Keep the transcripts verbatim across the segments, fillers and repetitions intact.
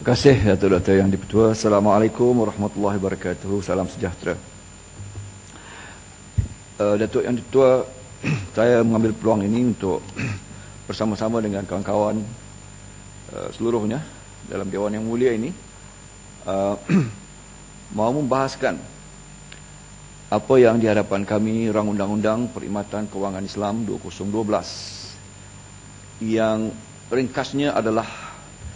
Terima kasih Datuk Doktor Yang di-Pertua. Assalamualaikum warahmatullahi wabarakatuh. Salam sejahtera. Uh, Datuk Yang di-Pertua, saya mengambil peluang ini untuk bersama-sama dengan kawan-kawan uh, seluruhnya dalam Dewan Yang Mulia ini uh, mau membahaskan apa yang di hadapan kami Rang Undang-Undang Perkhidmatan Kewangan Islam dua ribu dua belas yang ringkasnya adalah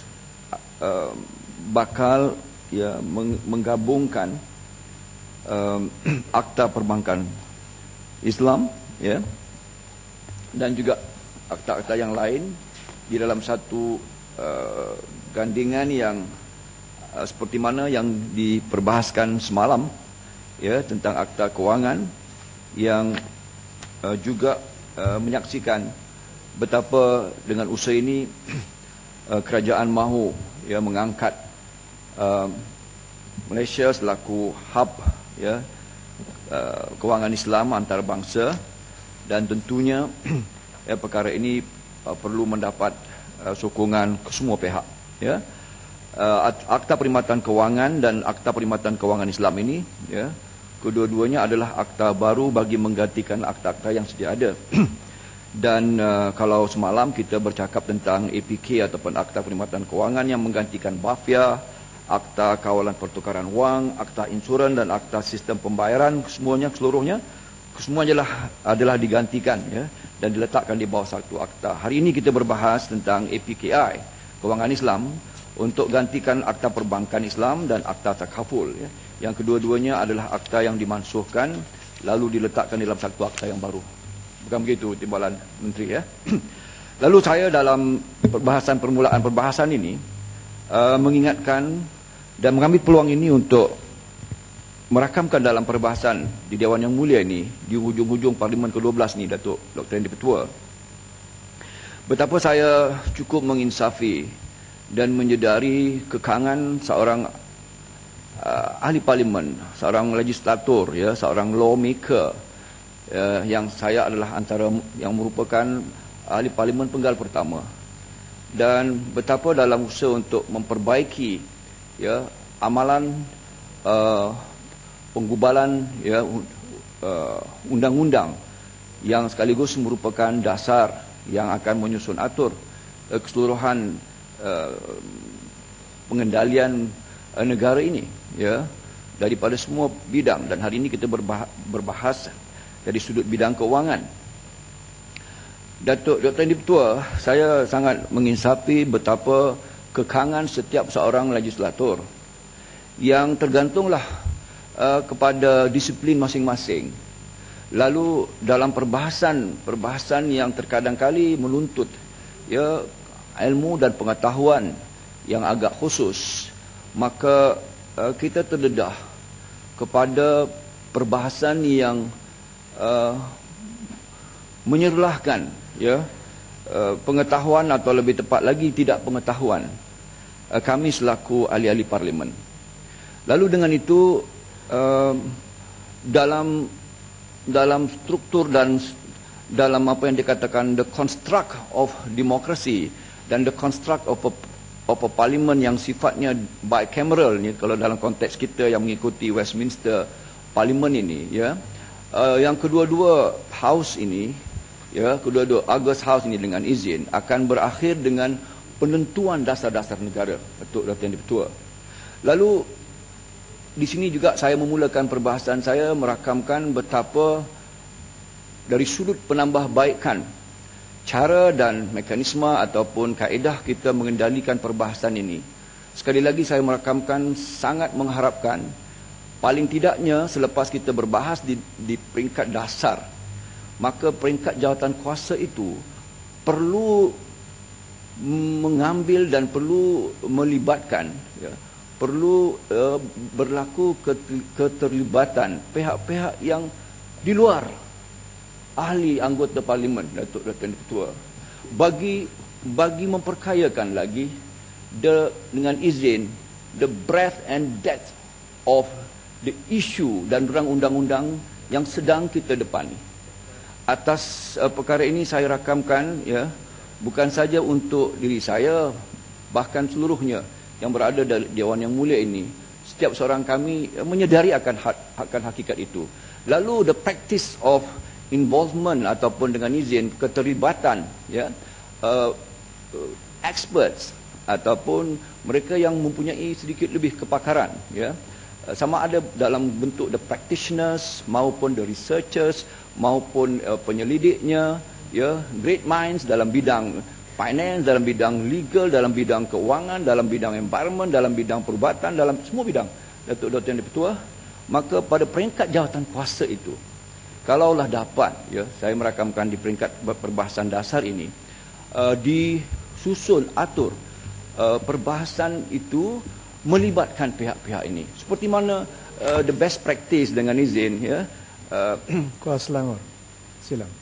Uh, bakal ya meng menggabungkan uh, akta perbankan Islam ya dan juga akta-akta yang lain di dalam satu uh, gandingan yang uh, seperti mana yang diperbahaskan semalam ya tentang akta kewangan yang uh, juga uh, menyaksikan betapa dengan usaha ini uh, kerajaan mahu ya mengangkat uh, Malaysia selaku hub ya uh, kewangan Islam antarabangsa, dan tentunya ya perkara ini uh, perlu mendapat uh, sokongan ke semua pihak ya. Uh, akta perkhidmatan kewangan dan akta perkhidmatan kewangan Islam ini ya kedua-duanya adalah akta baru bagi menggantikan akta-akta yang sedia ada. Dan uh, kalau semalam kita bercakap tentang A P K ataupun Akta Perkhidmatan Kewangan yang menggantikan B A F I A, Akta Kawalan Pertukaran Wang, Akta Insuran dan Akta Sistem Pembayaran, semuanya seluruhnya semuanya adalah, adalah digantikan ya dan diletakkan di bawah satu akta. Hari ini kita berbahas tentang A P K I, Kewangan Islam, untuk gantikan Akta Perbankan Islam dan Akta Takaful ya. Yang kedua-duanya adalah akta yang dimansuhkan lalu diletakkan dalam satu akta yang baru. Bukan begitu Timbalan Menteri ya. Lalu saya dalam perbahasan permulaan perbahasan ini uh, mengingatkan dan mengambil peluang ini untuk merakamkan dalam perbahasan di Dewan Yang Mulia ini di hujung-hujung Parlimen ke dua belas ni Datuk Doktor Yang di-Pertua, betapa saya cukup menginsafi dan menyedari kekangan seorang uh, ahli parlimen, seorang legislator ya, seorang lawmaker Uh, yang saya adalah antara yang merupakan ahli parlimen penggal pertama, dan betapa dalam usaha untuk memperbaiki ya amalan uh, penggubalan ya undang-undang uh, yang sekaligus merupakan dasar yang akan menyusun atur uh, keseluruhan uh, pengendalian uh, negara ini ya daripada semua bidang. Dan hari ini kita berbahas, berbahas dari sudut bidang keuangan. Datuk Doktor Yang di-Pertua, saya sangat menginsafi betapa kekangan setiap seorang legislator yang tergantunglah uh, kepada disiplin masing-masing. Lalu dalam perbahasan perbahasan yang terkadang kali menuntut ya ilmu dan pengetahuan yang agak khusus, maka uh, kita terdedah kepada perbahasan yang Uh, menyerlahkan ya uh, pengetahuan atau lebih tepat lagi tidak pengetahuan uh, kami selaku ahli-ahli parlimen. Lalu dengan itu uh, dalam dalam struktur dan dalam apa yang dikatakan the construct of democracy dan the construct of a, of a parlimen yang sifatnya bicameral ni, kalau dalam konteks kita yang mengikuti Westminster Parliament ini ya. Uh, yang kedua-dua house ini ya kedua-dua August House ini dengan izin akan berakhir dengan penentuan dasar-dasar negara Datuk Doktor Yang di-Pertua. Lalu di sini juga saya memulakan perbahasan saya merakamkan betapa dari sudut penambahbaikan cara dan mekanisme ataupun kaedah kita mengendalikan perbahasan ini. Sekali lagi saya merakamkan sangat mengharapkan paling tidaknya selepas kita berbahas di, di peringkat dasar, maka peringkat jawatan kuasa itu perlu mengambil dan perlu melibatkan, ya, perlu uh, berlaku keterlibatan pihak-pihak yang di luar ahli anggota parlimen Datuk Doktor Yang di-Pertua bagi bagi memperkayakan lagi the, dengan izin the breadth and depth of the issue dan rang undang-undang yang sedang kita depani. Atas uh, perkara ini saya rakamkan ya bukan saja untuk diri saya, bahkan seluruhnya yang berada di Dewan Yang Mulia ini, setiap seorang kami menyedari akan hak, akan hakikat itu. Lalu the practice of involvement ataupun dengan izin keterlibatan, ya, uh, uh, experts ataupun mereka yang mempunyai sedikit lebih kepakaran, ya, uh, sama ada dalam bentuk the practitioners maupun the researchers maupun uh, penyelidiknya, ya, great minds dalam bidang finance, dalam bidang legal, dalam bidang keuangan, dalam bidang environment, dalam bidang perubatan, dalam semua bidang, Datuk-Datuk Yang Di-Pertua. Maka pada peringkat jawatan kuasa itu, kalaulah dapat, ya, saya merakamkan di peringkat perbahasan dasar ini, uh, disusun, atur uh, perbahasan itu melibatkan pihak-pihak ini. Seperti mana uh, the best practice dengan izin, ya. Uh, Kuasa Selangor, silam.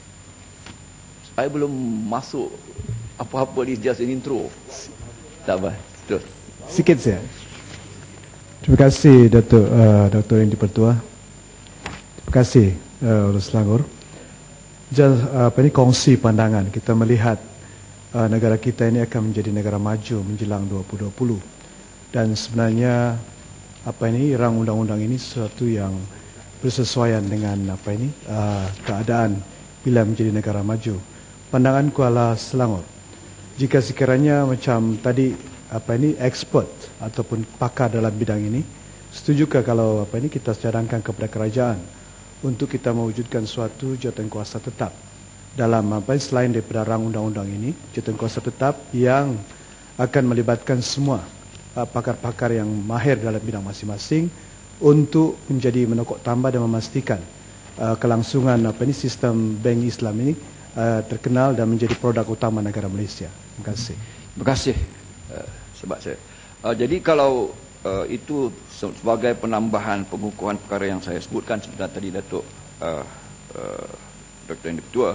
Saya belum masuk apa-apa, di just an intro. Tak apa, terus. Sikit saja. Terima kasih Datuk uh, Doktor Yang Di-Pertua. Terima kasih uh, Ulus Selangor. Just, uh, apa ini kongsi pandangan kita melihat uh, negara kita ini akan menjadi negara maju menjelang dua ribu dua puluh. Dan sebenarnya apa ini rang undang-undang ini sesuatu yang bersesuaian dengan apa ini uh, keadaan bila menjadi negara maju. Pandangan Kuala Selangor, jika sekiranya macam tadi apa ini expert ataupun pakar dalam bidang ini, setujukah kalau apa ini kita cadangkan kepada kerajaan untuk kita mewujudkan suatu jawatan kuasa tetap dalam apa ini, selain daripada rang undang-undang ini, jawatan kuasa tetap yang akan melibatkan semua uh, pakar-pakar yang mahir dalam bidang masing-masing untuk menjadi menokok tambah dan memastikan uh, kelangsungan apa ini sistem bank Islam ini uh, terkenal dan menjadi produk utama negara Malaysia. Terima kasih. Terima kasih. Uh, sebab saya. Uh, jadi kalau uh, itu sebagai penambahan pengukuhan perkara yang saya sebutkan sebentar tadi Datuk uh, uh, Doktor Yang Di-Pertua,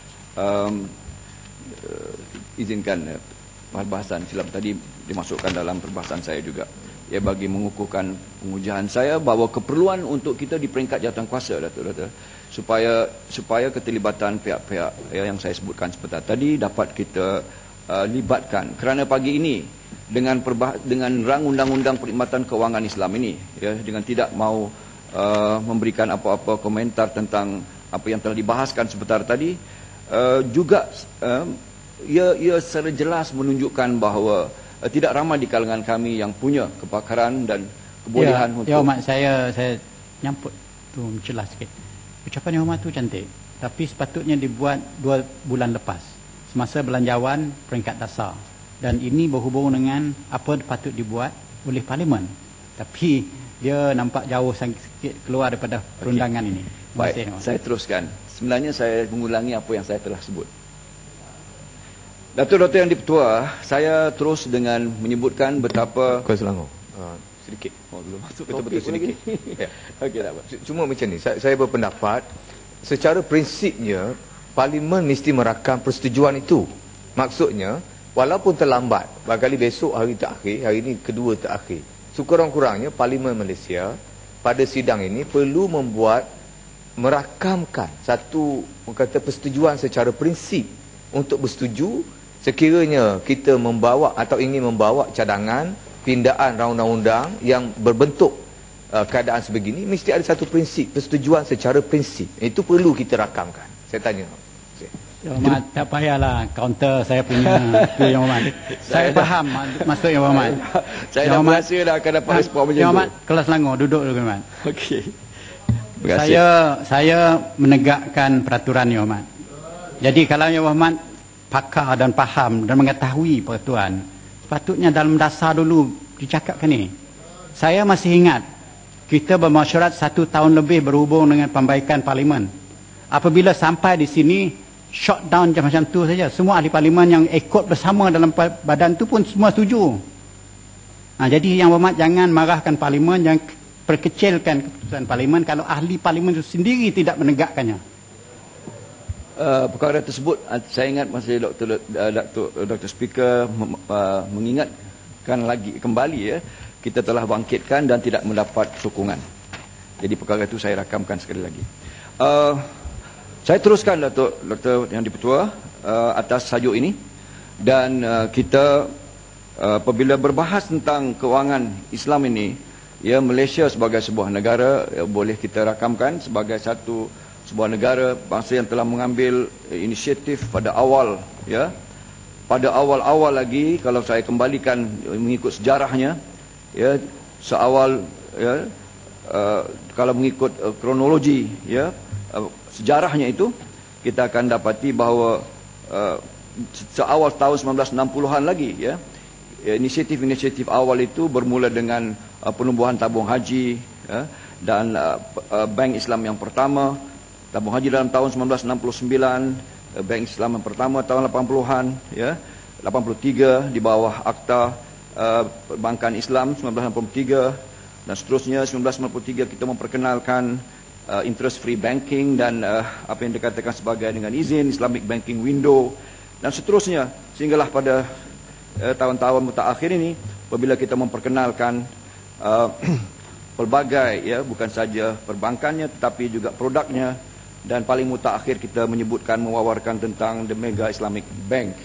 um, uh, izinkan uh, perbahasan silam tadi dimasukkan dalam perbahasan saya juga. Ya, bagi mengukuhkan pengujahan saya bahawa keperluan untuk kita di peringkat jawatan kuasa, Datuk, Datuk, supaya supaya keterlibatan pihak-pihak ya, yang saya sebutkan sebentar tadi dapat kita uh, libatkan. Kerana pagi ini dengan perbah dengan rang undang-undang perkhidmatan kewangan Islam ini, ya, dengan tidak mau uh, memberikan apa-apa komentar tentang apa yang telah dibahaskan sebentar tadi, uh, juga uh, ia ia secara jelas menunjukkan bahawa uh, tidak ramai di kalangan kami yang punya kepakaran dan kebolehan ya, untuk. Ya, Mak, saya saya nyamput tu mencelah sikit. Ucapan Yang Hormat tu cantik, tapi sepatutnya dibuat dua bulan lepas semasa belanjawan peringkat dasar, dan ini berhubung dengan apa patut dibuat oleh Parlimen, tapi dia nampak jauh sikit keluar daripada perundangan okay. ini. Baik, Terima kasih, saya teruskan. Sebenarnya saya mengulangi apa yang saya telah sebut. Datuk-Datuk Yang Di-Pertua, saya terus dengan menyebutkan betapa Kuala Selangor. Uh, sedikit. Oh, belum masuk betul-betul sedikit. Ya. Okey, tak apa. Cuma macam ni, saya, saya berpendapat secara prinsipnya Parlimen mesti merakam persetujuan itu. Maksudnya, walaupun terlambat, barangkali besok hari terakhir, hari ini kedua terakhir, sekurang-kurangnya Parlimen Malaysia pada sidang ini perlu membuat, merakamkan satu kata persetujuan secara prinsip untuk bersetuju sekiranya kita membawa atau ingin membawa cadangan pindaan undang-undang yang berbentuk uh, keadaan sebegini, mesti ada satu prinsip, persetujuan secara prinsip. Itu perlu kita rakamkan. Saya tanya. Yang Hormat, tak payahlah counter saya punya tu Yang Hormat. Saya faham maksud Yang Hormat. Saya dah berasa dah akan dapat respon macam tu. Yang Hormat, kelas Selangor duduk dulu, Yang Hormat. Okey. Saya saya menegakkan peraturan Yang Hormat. Jadi kalau Yang Hormat pakar dan faham dan mengetahui peraturan, sepatutnya dalam dasar dulu dicakapkan ni. Saya masih ingat kita bermesyuarat satu tahun lebih berhubung dengan pembaikan Parlimen. Apabila sampai di sini shot down macam tu saja, semua ahli Parlimen yang ikut bersama dalam badan tu pun semua setuju. Nah, jadi Yang Hormat jangan marahkan Parlimen, jangan perkecilkan keputusan Parlimen kalau ahli Parlimen itu sendiri tidak menegakkannya. Uh, perkara tersebut saya ingat masa Doktor uh, Doktor Doktor Speaker uh, mengingatkan lagi kembali, ya, kita telah bangkitkan dan tidak mendapat sokongan. Jadi perkara itu saya rakamkan sekali lagi. Uh, saya teruskan Datuk Doktor Yang Di-Pertua uh, atas sajuk ini, dan uh, kita uh, apabila berbahas tentang kewangan Islam ini, ya, Malaysia sebagai sebuah negara, ya, boleh kita rakamkan sebagai satu sebuah negara bangsa yang telah mengambil inisiatif pada awal, ya, pada awal-awal lagi. Kalau saya kembalikan mengikut sejarahnya, ya, seawal, ya, uh, kalau mengikut uh, kronologi, ya, uh, sejarahnya itu, kita akan dapati bahawa uh, seawal tahun sembilan belas enam puluhan lagi, ya, inisiatif-inisiatif awal itu bermula dengan uh, penubuhan tabung haji, ya, dan uh, uh, Bank Islam yang pertama, tabung haji dalam tahun sembilan belas enam puluh sembilan, uh, Bank Islam yang pertama tahun lapan puluhan, ya, lapan puluh tiga di bawah Akta uh, Perbankan Islam sembilan belas enam puluh tiga, dan seterusnya sembilan belas sembilan puluh tiga kita memperkenalkan uh, interest free banking dan uh, apa yang dikatakan sebagai dengan izin Islamic banking window, dan seterusnya sehinggalah pada uh, tahun-tahun mutaakhir ini apabila kita memperkenalkan uh, pelbagai, ya, bukan saja perbankannya tetapi juga produknya, dan paling mutaakhir kita menyebutkan mewawarkan tentang the Mega Islamic Bank.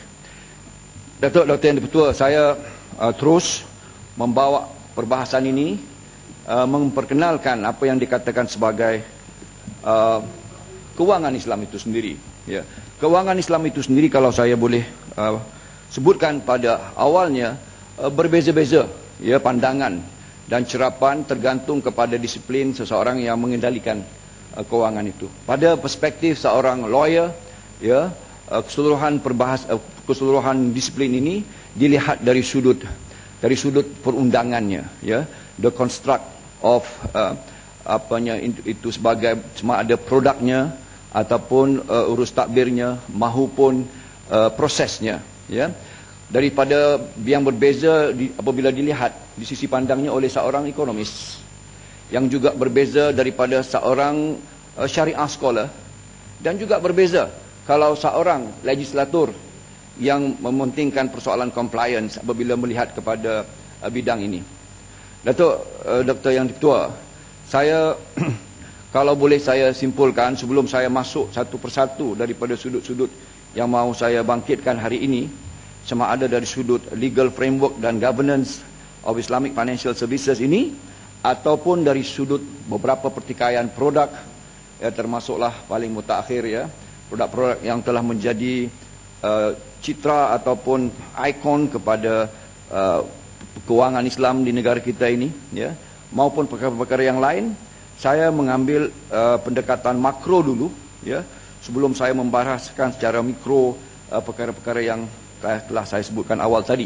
Datuk Doktor Yang Di-Pertua, saya uh, terus membawa perbahasan ini, uh, memperkenalkan apa yang dikatakan sebagai uh, kewangan Islam itu sendiri, ya. Kewangan Islam itu sendiri kalau saya boleh uh, sebutkan pada awalnya uh, berbeza-beza, ya, pandangan dan cerapan tergantung kepada disiplin seseorang yang mengendalikan uh, kewangan itu. Pada perspektif seorang lawyer, ya, uh, keseluruhan perbahas uh, keseluruhan disiplin ini dilihat dari sudut dari sudut perundangannya, ya, the construct of uh, apanya itu sebagai sama ada produknya ataupun uh, urus takbirnya mahupun uh, prosesnya, ya. Daripada yang berbeza di, apabila dilihat di sisi pandangnya oleh seorang ekonomis, yang juga berbeza daripada seorang uh, syariah scholar, dan juga berbeza kalau seorang legislator yang mementingkan persoalan compliance apabila melihat kepada uh, bidang ini. Datuk uh, Doktor Yang Di-Pertua, saya kalau boleh saya simpulkan sebelum saya masuk satu persatu daripada sudut-sudut yang mahu saya bangkitkan hari ini, sama ada dari sudut legal framework dan governance of Islamic Financial Services ini, ataupun dari sudut beberapa pertikaian produk, ya, termasuklah paling mutaakhir, ya, produk-produk yang telah menjadi uh, citra ataupun ikon kepada uh, kewangan Islam di negara kita ini, ya, maupun perkara-perkara yang lain. Saya mengambil uh, pendekatan makro dulu, ya, sebelum saya membahaskan secara mikro uh, perkara-perkara yang telah saya sebutkan awal tadi.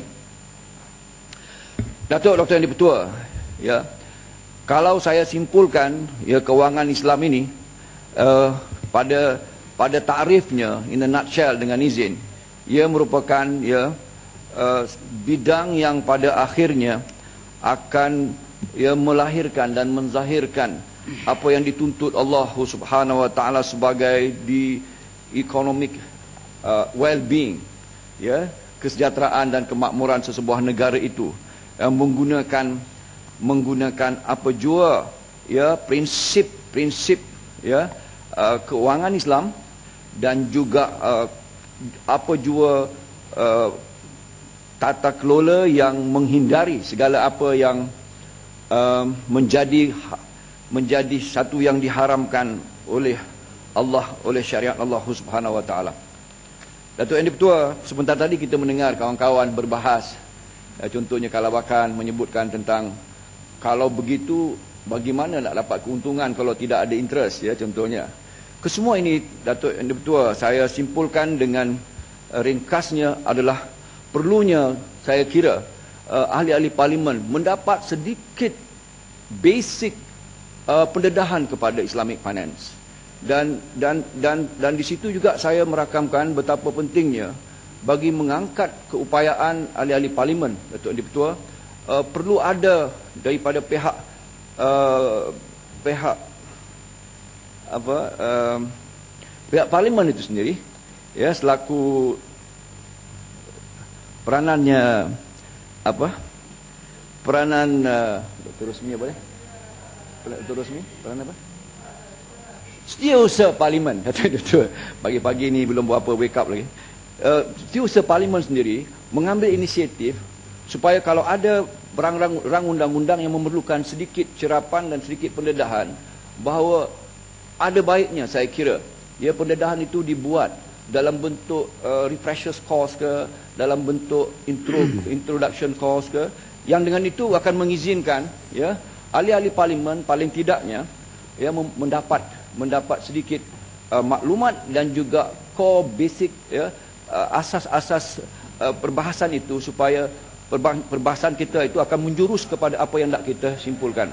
Datuk Doktor Yang Di-Pertua, ya, kalau saya simpulkan, ya, kewangan Islam ini uh, pada pada takrifnya in a nutshell dengan izin, ia merupakan, ya, uh, bidang yang pada akhirnya akan, ya, melahirkan dan menzahirkan apa yang dituntut Allah Subhanahu wa taala sebagai di economic uh, well-being, ya, kesejahteraan dan kemakmuran sesebuah negara itu, yang menggunakan menggunakan apa jua, ya, prinsip-prinsip, ya, uh, kewangan Islam, dan juga uh, apa jua uh, tata kelola yang menghindari segala apa yang uh, menjadi menjadi satu yang diharamkan oleh Allah, oleh syariat Allah Subhanahu wa taala. Datuk Yang Di-Pertua, sebentar tadi kita mendengar kawan-kawan berbahas, ya, contohnya Kalabakan menyebutkan tentang kalau begitu bagaimana nak dapat keuntungan kalau tidak ada interest, ya, contohnya. Kesemua ini, Datuk Yang Di-Pertua, saya simpulkan dengan uh, ringkasnya adalah perlunya, saya kira, uh, ahli-ahli parlimen mendapat sedikit basic uh, pendedahan kepada Islamic finance. Dan dan dan dan di situ juga saya merakamkan betapa pentingnya bagi mengangkat keupayaan ahli-ahli parlimen, Datuk Yang Di-Pertua, uh, perlu ada daripada pihak uh, pihak apa uh, pihak parlimen itu sendiri, ya, selaku peranannya apa peranan uh, Doktor Rosmi apa ya Doktor Rosmi peranan apa Setiausaha parlimen. Pagi-pagi ni belum berapa wake up lagi. Uh, Setiausaha parlimen sendiri mengambil inisiatif supaya kalau ada rang-rang undang-undang yang memerlukan sedikit cerapan dan sedikit pendedahan, bahawa ada baiknya saya kira ya pendedahan itu dibuat dalam bentuk uh, refreshers course ke, dalam bentuk intro, introduction course ke, yang dengan itu akan mengizinkan ya ahli-ahli parlimen paling tidaknya ya mendapat mendapat sedikit uh, maklumat dan juga core basic ya uh, asas-asas uh, perbahasan itu, supaya perbahasan kita itu akan menjurus kepada apa yang nak kita simpulkan.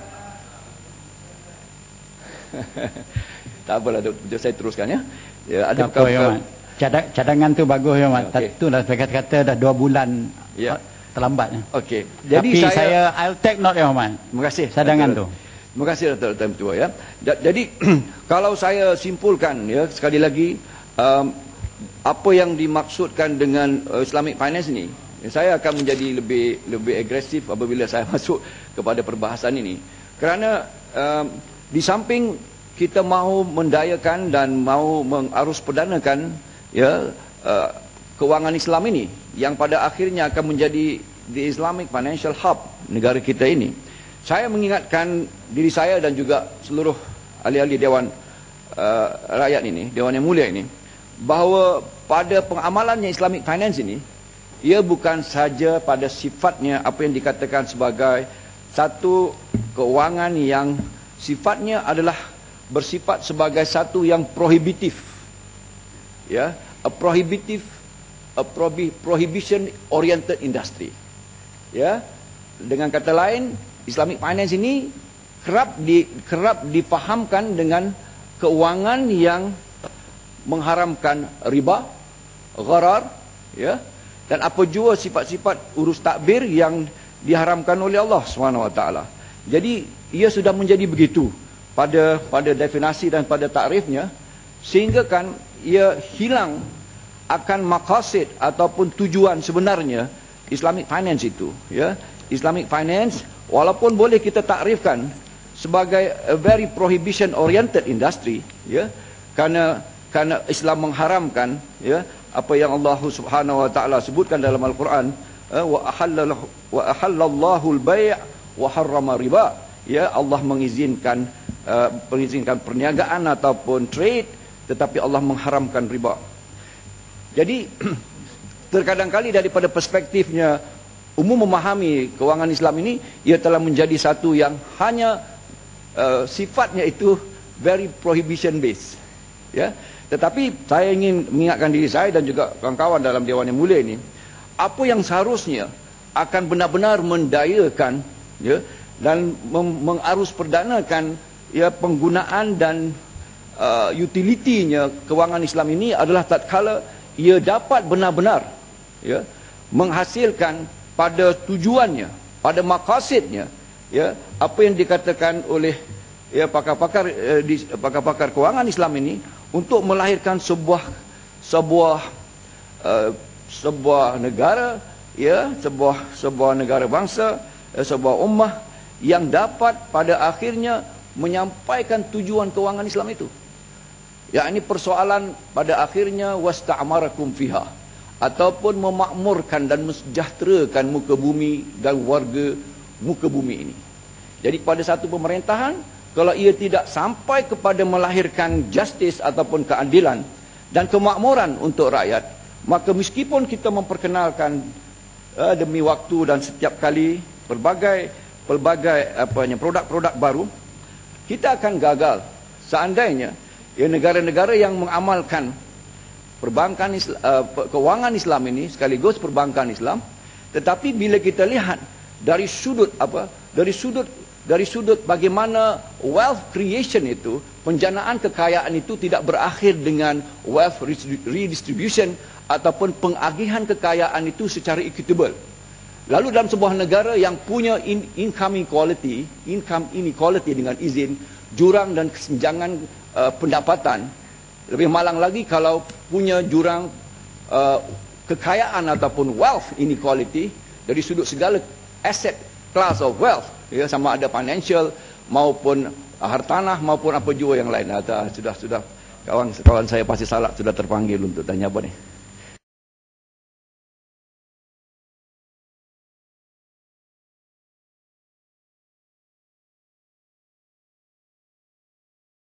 Tak apalah, saya teruskan ya. Ya, ada apa, ya, Cadang, cadangan tu bagus ya, Mat. Okay. Tu dah saya kata dah dua bulan ya. terlambatnya. Okey. Jadi Tapi saya, saya I'll take note ya, Mat. Terima kasih. Cadangan tu. Terima kasih Datuk Tan Ketua ya. Jadi kalau saya simpulkan ya sekali lagi, um, apa yang dimaksudkan dengan uh, Islamic finance ini, saya akan menjadi lebih lebih agresif apabila saya masuk kepada perbahasan ini. Kerana um, di samping kita mahu mendayakan dan mahu mengarus perdanakan ya uh, kewangan Islam ini yang pada akhirnya akan menjadi the Islamic Financial Hub negara kita ini. Saya mengingatkan diri saya dan juga seluruh ahli-ahli Dewan uh, Rakyat ini, Dewan yang mulia ini, bahawa pada pengamalannya Islamic Finance ini, ia bukan saja pada sifatnya apa yang dikatakan sebagai satu kewangan yang sifatnya adalah bersifat sebagai satu yang prohibitif, ya, a prohibitive, a probi, prohibition oriented industry, ya. Dengan kata lain, Islamic finance ini kerap di kerap difahamkan dengan keuangan yang mengharamkan riba, gharar, ya, dan apa jua sifat-sifat urus takbir yang diharamkan oleh Allah subhanahu wa taala. Jadi ia sudah menjadi begitu pada pada definisi dan pada takrifnya, sehingga kan ia hilang akan maqasid ataupun tujuan sebenarnya Islamic finance itu, ya. Islamic finance walaupun boleh kita takrifkan sebagai a very prohibition oriented industry, ya, kerana kerana Islam mengharamkan ya apa yang Allah Subhanahu wa taala sebutkan dalam Al-Quran, wa ahallallahu wa ahallallahu al-bai' wa harrama riba, ya, Allah mengizinkan uh, mengizinkan perniagaan ataupun trade, tetapi Allah mengharamkan riba. Jadi terkadang kali daripada perspektifnya umum memahami kewangan Islam ini, ia telah menjadi satu yang hanya uh, sifatnya itu very prohibition based, ya. Tetapi saya ingin mengingatkan diri saya dan juga kawan-kawan dalam Dewan yang mulia ini, apa yang seharusnya akan benar-benar mendayakan, ya, dan mengarus perdanakan ya penggunaan dan uh, utilitinya kewangan Islam ini adalah tatkala ia dapat benar-benar, ya, menghasilkan pada tujuannya, pada maqasidnya, ya, apa yang dikatakan oleh ya pakar-pakar eh, di pakar-pakar kewangan Islam ini, untuk melahirkan sebuah sebuah uh, sebuah negara, ya, sebuah sebuah negara bangsa, eh, sebuah ummah yang dapat pada akhirnya menyampaikan tujuan kewangan Islam itu. Ya, ini persoalan pada akhirnya wasta'amarakum fiha, ataupun memakmurkan dan mensejahterakan muka bumi dan warga muka bumi ini. Jadi pada satu pemerintahan, kalau ia tidak sampai kepada melahirkan justice ataupun keadilan dan kemakmuran untuk rakyat, maka meskipun kita memperkenalkan uh, demi waktu dan setiap kali pelbagai pelbagai apanya produk-produk baru, kita akan gagal seandainya ya negara-negara yang mengamalkan perbankan Islam, uh, kewangan Islam ini sekaligus perbankan Islam, tetapi bila kita lihat dari sudut apa dari sudut dari sudut bagaimana wealth creation itu, penjanaan kekayaan itu tidak berakhir dengan wealth redistribution ataupun pengagihan kekayaan itu secara equitable. Lalu dalam sebuah negara yang punya in, income inequality, income inequality dengan izin, jurang dan kesenjangan uh, pendapatan, lebih malang lagi kalau punya jurang uh, kekayaan ataupun wealth inequality dari sudut segala asset class of wealth, ya, sama ada financial maupun hartanah maupun apa jua yang lain. Sudah sudah kawan kawan saya pasti salah sudah terpanggil untuk tanya apa ni.